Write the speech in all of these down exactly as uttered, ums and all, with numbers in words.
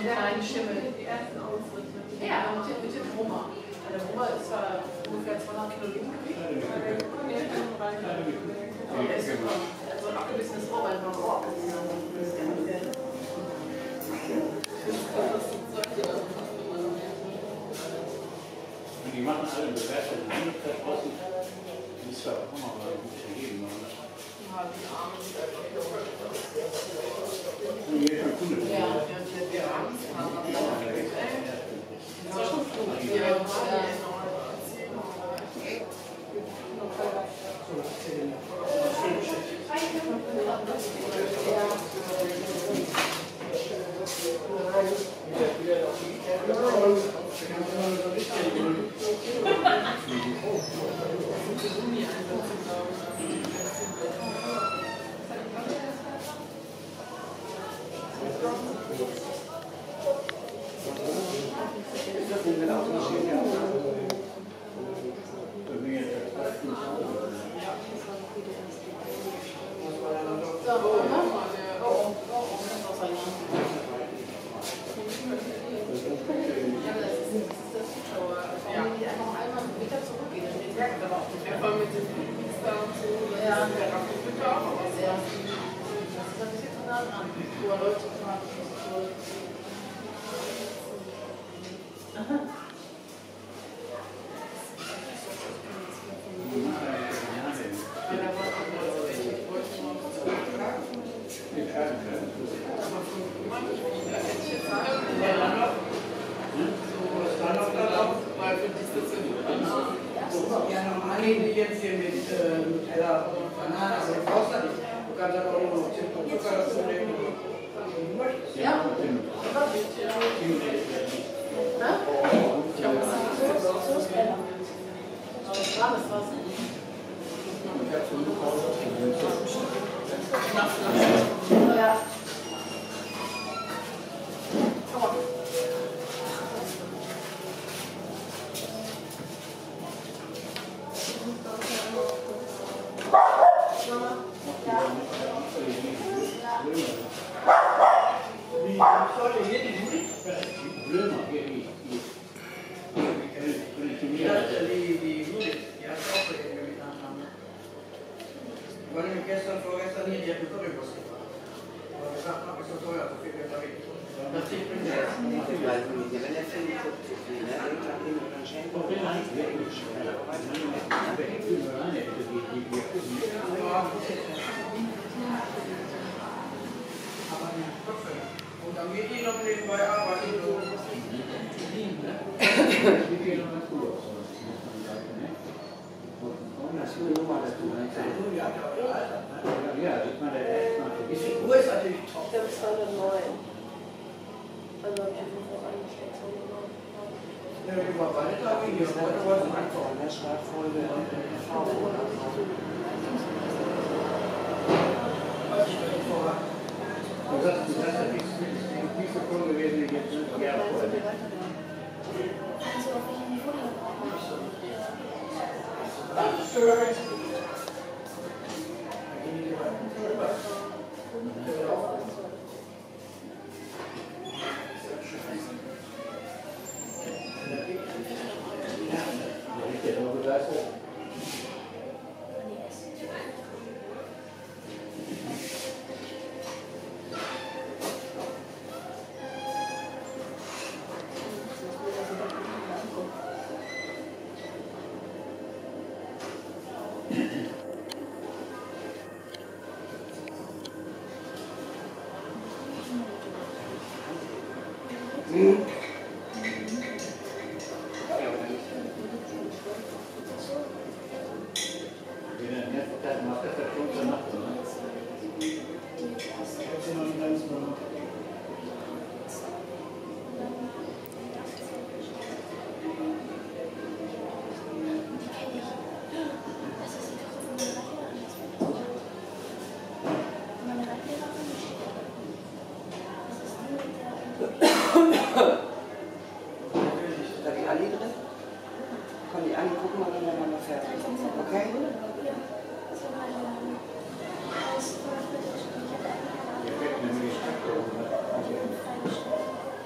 einen kleinen Schimmel. Die ersten Ausritte. Ja, mit dem, mit dem Brummer. Der Brummer ist zwar ungefähr zweihundert Kilo Gewicht. Aber der ist super. Er hat so ein abgebissenes Rohr, weil man Rohr ist. Die machen alle Bewertungen, die draußen. Die ist ja auch immer mal gut vergeben. Ja, die Arme sind einfach so. Ja, die Arme sind einfach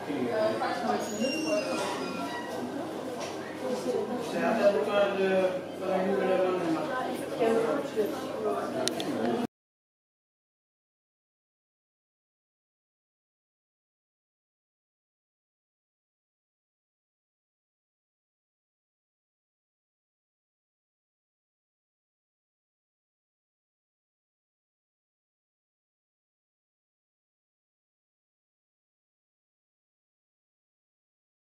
Der hat ja sogar von der Hügel der Wand gemacht.